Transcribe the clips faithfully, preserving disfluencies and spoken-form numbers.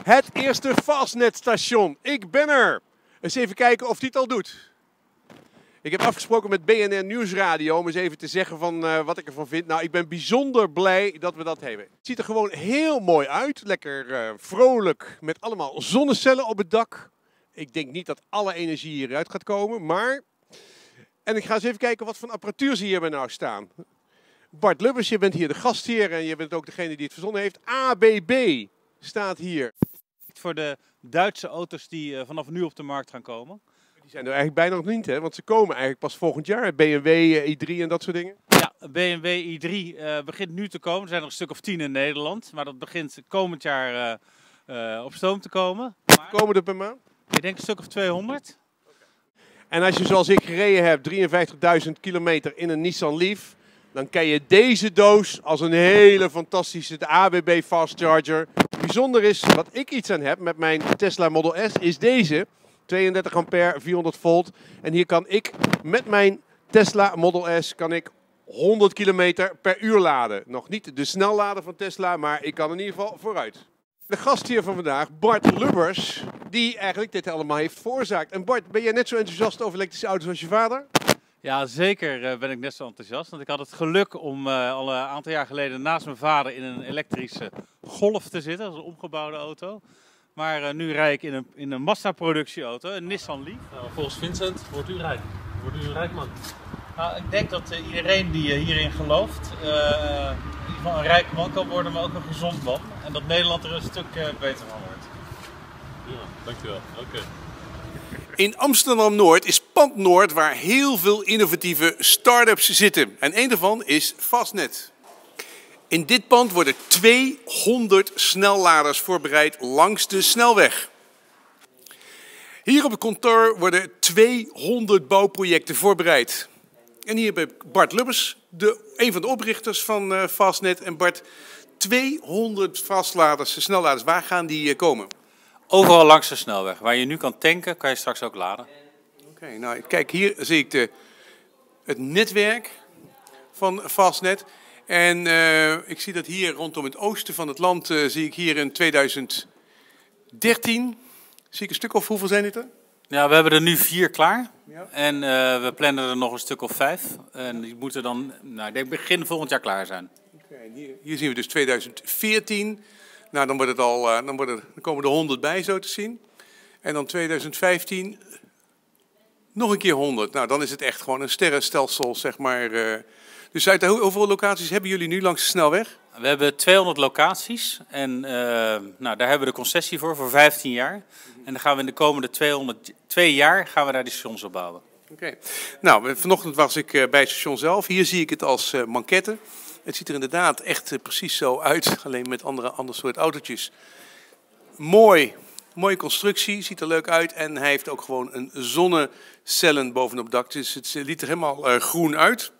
Het eerste Fastnet-station. Ik ben er. Eens even kijken of die het al doet. Ik heb afgesproken met B N R Nieuwsradio om eens even te zeggen van uh, wat ik ervan vind. Nou, ik ben bijzonder blij dat we dat hebben. Het ziet er gewoon heel mooi uit. Lekker uh, vrolijk met allemaal zonnecellen op het dak. Ik denk niet dat alle energie hieruit gaat komen, maar... En ik ga eens even kijken wat voor apparatuur ze hierbij nou staan. Bart Lubbers, je bent hier de gastheer en je bent ook degene die het verzonnen heeft. A B B staat hier. Voor de Duitse auto's die uh, vanaf nu op de markt gaan komen. Die zijn er eigenlijk bijna nog niet, hè? Want ze komen eigenlijk pas volgend jaar. B M W i drie en dat soort dingen. Ja, B M W i drie uh, begint nu te komen. Er zijn er een stuk of tien in Nederland. Maar dat begint komend jaar uh, uh, op stoom te komen. Maar, komen er per maand? Ik denk een stuk of tweehonderd. En als je zoals ik gereden heb, drieënvijftigduizend kilometer in een Nissan Leaf, dan ken je deze doos als een hele fantastische de A B B Fast Charger. Bijzonder is, wat ik iets aan heb met mijn Tesla Model S, is deze. tweeëndertig ampère, vierhonderd volt. En hier kan ik met mijn Tesla Model S kan ik honderd kilometer per uur laden. Nog niet de snellader van Tesla, maar ik kan in ieder geval vooruit. De gastheer van vandaag, Bart Lubbers, die eigenlijk dit allemaal heeft veroorzaakt. En Bart, ben jij net zo enthousiast over elektrische auto's als je vader? Ja, zeker ben ik net zo enthousiast. Want ik had het geluk om uh, al een aantal jaar geleden naast mijn vader in een elektrische Golf te zitten. Dat is een omgebouwde auto. Maar uh, nu rijd ik in een, in een massaproductieauto, een Nissan Leaf. Nou, volgens Vincent wordt u rijk. Wordt u een rijk man. Nou, ik denk dat uh, iedereen die uh, hierin gelooft, uh, in ieder geval een rijk man kan worden, maar ook een gezond man. En dat Nederland er een stuk uh, beter van wordt. Ja, dankjewel. Oké. Okay. In Amsterdam-Noord is Pand Noord waar heel veel innovatieve start-ups zitten. En een daarvan is Fastnet. In dit pand worden tweehonderd snelladers voorbereid langs de snelweg. Hier op het kantoor worden tweehonderd bouwprojecten voorbereid. En hier heb ik Bart Lubbers, de, een van de oprichters van uh, Fastnet. En Bart, tweehonderd fastladers, snelladers, waar gaan die uh, komen? Overal langs de snelweg. Waar je nu kan tanken, kan je straks ook laden. Oké, okay, nou kijk, hier zie ik de, het netwerk van Fastnet. En uh, ik zie dat hier rondom het oosten van het land, uh, zie ik hier in tweeduizend dertien, zie ik een stuk of hoeveel zijn dit er? Ja, we hebben er nu vier klaar. Ja. En uh, we plannen er nog een stuk of vijf. En die moeten dan, nou, ik denk begin volgend jaar klaar zijn. Okay, hier, hier zien we dus tweeduizend veertien. Nou, dan, wordt het al, uh, dan, worden, dan komen er honderd bij, zo te zien. En dan tweeduizend vijftien nog een keer honderd. Nou, dan is het echt gewoon een sterrenstelsel, zeg maar. Uh, dus uit, hoeveel locaties hebben jullie nu langs de snelweg? We hebben tweehonderd locaties en uh, nou, daar hebben we de concessie voor, voor vijftien jaar. En dan gaan we in de komende tweehonderdtwee jaar gaan we daar die stations op bouwen. Oké. Okay. Nou, vanochtend was ik uh, bij het station zelf. Hier zie ik het als uh, maquette. Het ziet er inderdaad echt uh, precies zo uit, alleen met andere, ander soort autootjes. Mooi, mooie constructie, ziet er leuk uit. En hij heeft ook gewoon een zonnecellen bovenop het dak. Dus het ziet er helemaal uh, groen uit.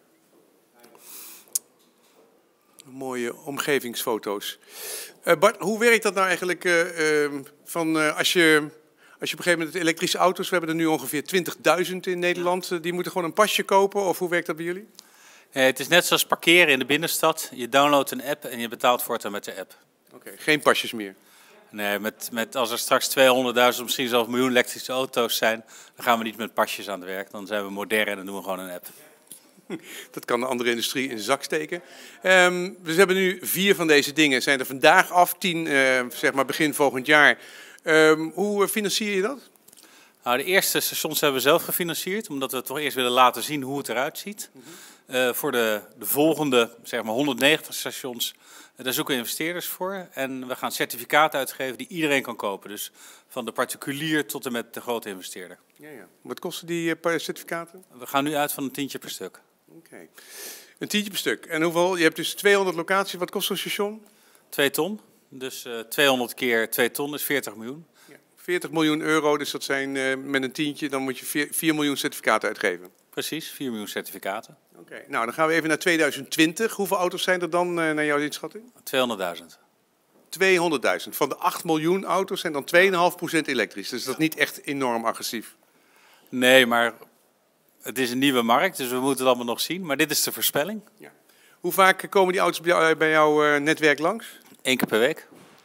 Mooie omgevingsfoto's. Uh, Bart, hoe werkt dat nou eigenlijk uh, uh, van, uh, als, je, als je op een gegeven moment elektrische auto's, we hebben er nu ongeveer twintigduizend in Nederland, uh, die moeten gewoon een pasje kopen of hoe werkt dat bij jullie? Nee, het is net zoals parkeren in de binnenstad. Je downloadt een app en je betaalt voortaan met de app. Oké, okay, geen pasjes meer? Nee, met, met, als er straks tweehonderdduizend, misschien zelfs een miljoen elektrische auto's zijn, dan gaan we niet met pasjes aan het werk. Dan zijn we modern en dan doen we gewoon een app. Dat kan de andere industrie in de zak steken. Um, dus we hebben nu vier van deze dingen. Zijn er vandaag af, tien, uh, zeg maar begin volgend jaar. Um, hoe financier je dat? Nou, de eerste stations hebben we zelf gefinancierd, omdat we toch eerst willen laten zien hoe het eruit ziet. Mm-hmm. uh, voor de, de volgende, zeg maar honderdnegentig stations, uh, daar zoeken we investeerders voor. En we gaan certificaten uitgeven die iedereen kan kopen. Dus van de particulier tot en met de grote investeerder. Ja, ja. Wat kosten die uh, certificaten? We gaan nu uit van een tientje per stuk. Oké, okay. Een tientje per stuk. En hoeveel? Je hebt dus tweehonderd locaties. Wat kost zo'n station? Twee ton. Dus uh, tweehonderd keer twee ton is veertig miljoen. Ja, veertig miljoen euro, dus dat zijn uh, met een tientje, dan moet je vier miljoen certificaten uitgeven. Precies, vier miljoen certificaten. Oké, okay. Nou dan gaan we even naar tweeduizend twintig. Hoeveel auto's zijn er dan uh, naar jouw inschatting? tweehonderdduizend. tweehonderdduizend. Van de acht miljoen auto's zijn dan twee komma vijf procent elektrisch. Dus dat is niet echt enorm agressief. Nee, maar het is een nieuwe markt, dus we moeten het allemaal nog zien. Maar dit is de voorspelling. Ja. Hoe vaak komen die auto's bij, jou, bij jouw uh, netwerk langs? Eén keer per week.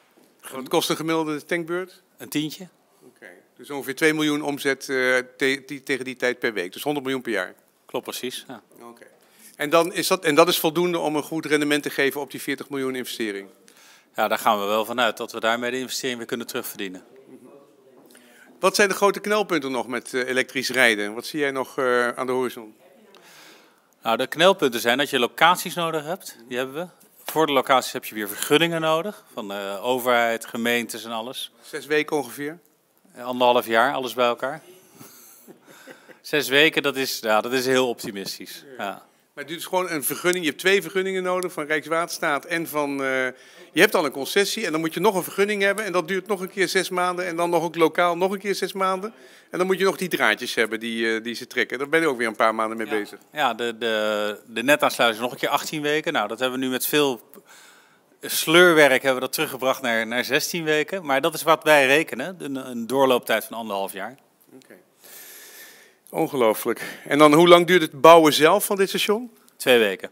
Wat kost een gemiddelde tankbeurt? Een tientje. Oké, dus ongeveer twee miljoen omzet uh, te, die, tegen die tijd per week. Dus honderd miljoen per jaar. Klopt precies. Ja. Oké. En, dan is dat, en dat is voldoende om een goed rendement te geven op die veertig miljoen investering? Ja, daar gaan we wel vanuit dat we daarmee de investering weer kunnen terugverdienen. Wat zijn de grote knelpunten nog met uh, elektrisch rijden? Wat zie jij nog uh, aan de horizon? Nou, de knelpunten zijn dat je locaties nodig hebt. Die hebben we. Voor de locaties heb je weer vergunningen nodig. Van de overheid, gemeentes en alles. Zes weken ongeveer? Anderhalf jaar, alles bij elkaar. Zes weken, dat is, ja, dat is heel optimistisch. Ja. Maar het duurt dus gewoon een vergunning. Je hebt twee vergunningen nodig van Rijkswaterstaat en van... Uh, je hebt al een concessie en dan moet je nog een vergunning hebben. En dat duurt nog een keer zes maanden. En dan nog ook lokaal nog een keer zes maanden. En dan moet je nog die draadjes hebben die, uh, die ze trekken. Daar ben je ook weer een paar maanden mee ja. bezig. Ja, de, de, de netaansluiting is nog een keer achttien weken. Nou, dat hebben we nu met veel sleurwerk hebben we dat teruggebracht naar, naar zestien weken. Maar dat is wat wij rekenen. Een, een doorlooptijd van anderhalf jaar. Okay. Ongelooflijk. En dan hoe lang duurt het bouwen zelf van dit station? Twee weken.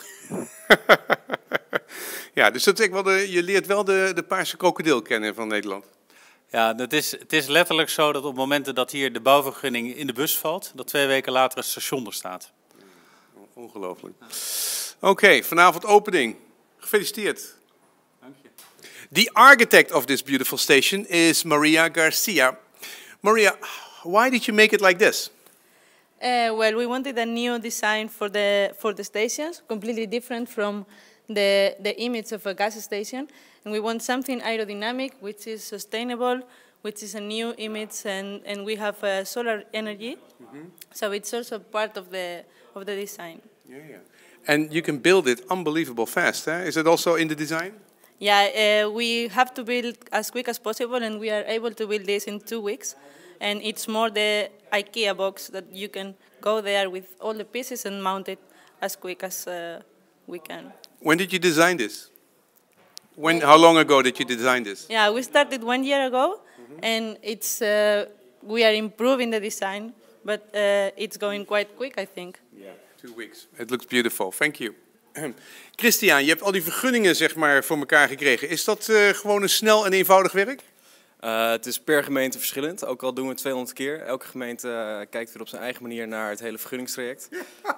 Ja, dus dat is wel de, je leert wel de, de paarse krokodil kennen van Nederland. Ja, het is, het is letterlijk zo dat op momenten dat hier de bouwvergunning in de bus valt, dat twee weken later het station er staat. Ongelooflijk. Oké, okay, vanavond opening. Gefeliciteerd. Dank je. The architect of this beautiful station is Maria Garcia. Maria, why did you make it like this? Uh, well, we wanted a new design for the for the stations, completely different from the the image of a gas station, and we want something aerodynamic, which is sustainable, which is a new image, and and we have uh, solar energy, mm-hmm. So it's also part of the of the design. Yeah, yeah. And you can build it unbelievable fast, eh? Is it also in the design? Yeah, uh, we have to build as quick as possible, and we are able to build this in two weeks. And it's more the IKEA box that you can go there with all the pieces and mount it as quick as uh, we can. When did you design this? When? How long ago did you design this? Yeah, we started one year ago, mm-hmm. And it's uh, we are improving the design, but uh, it's going quite quick, I think. Yeah, two weeks. It looks beautiful. Thank you. Christian, je hebt al die vergunningen zeg maar voor elkaar gekregen. Is dat uh, gewoon een snel en eenvoudig werk? Uh, het is per gemeente verschillend, ook al doen we het tweehonderd keer. Elke gemeente uh, kijkt weer op zijn eigen manier naar het hele vergunningstraject.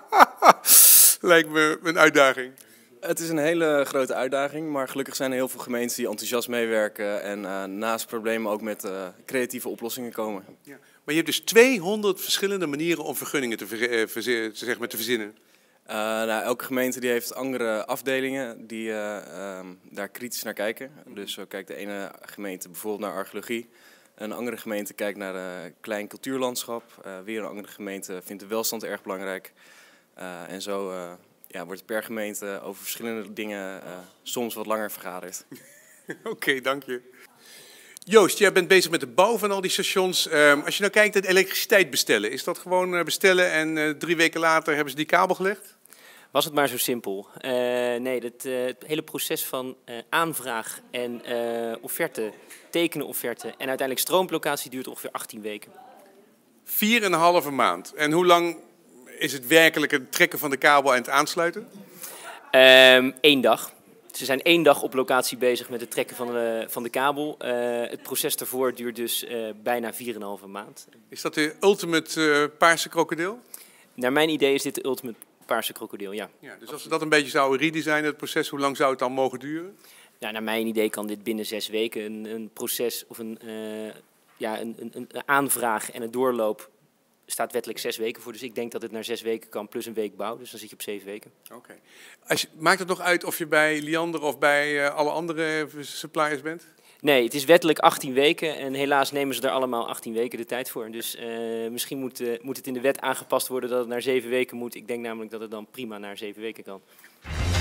Lijkt me een uitdaging. Het is een hele grote uitdaging, maar gelukkig zijn er heel veel gemeenten die enthousiast meewerken en uh, naast problemen ook met uh, creatieve oplossingen komen. Ja. Maar je hebt dus tweehonderd verschillende manieren om vergunningen te, ver, uh, verzi zeg maar te verzinnen. Uh, nou, elke gemeente die heeft andere afdelingen die uh, um, daar kritisch naar kijken. Dus zo kijkt de ene gemeente bijvoorbeeld naar archeologie. Een andere gemeente kijkt naar een klein cultuurlandschap. Uh, weer een andere gemeente vindt de welstand erg belangrijk. Uh, en zo uh, ja, wordt per gemeente over verschillende dingen uh, soms wat langer vergaderd. Oké, okay, dank je. Joost, jij bent bezig met de bouw van al die stations. Um, als je nou kijkt naar elektriciteit bestellen, is dat gewoon bestellen en uh, drie weken later hebben ze die kabel gelegd? Was het maar zo simpel. Uh, nee, het, uh, het hele proces van uh, aanvraag en uh, offerte, tekenen offerte en uiteindelijk stroomlocatie duurt ongeveer achttien weken. Vier en een halve maand. En hoe lang is het werkelijk het trekken van de kabel en het aansluiten? Um, Eén dag. Ze zijn één dag op locatie bezig met het trekken van de, van de kabel. Uh, het proces daarvoor duurt dus uh, bijna vier en een halve maand. Is dat de ultimate uh, paarse krokodil? Naar mijn idee is dit de ultimate paarse krokodil, ja. Ja. Dus als we dat een beetje zouden redesignen, het proces, hoe lang zou het dan mogen duren? Nou, naar mijn idee kan dit binnen zes weken een, een proces of een, uh, ja, een, een, een aanvraag en een doorloop staat wettelijk zes weken voor. Dus ik denk dat het naar zes weken kan plus een week bouw. Dus dan zit je op zeven weken. Oké. Okay. Maakt het nog uit of je bij Liander of bij uh, alle andere suppliers bent? Nee, het is wettelijk achttien weken en helaas nemen ze er allemaal achttien weken de tijd voor. Dus uh, misschien moet, uh, moet het in de wet aangepast worden dat het naar zeven weken moet. Ik denk namelijk dat het dan prima naar zeven weken kan.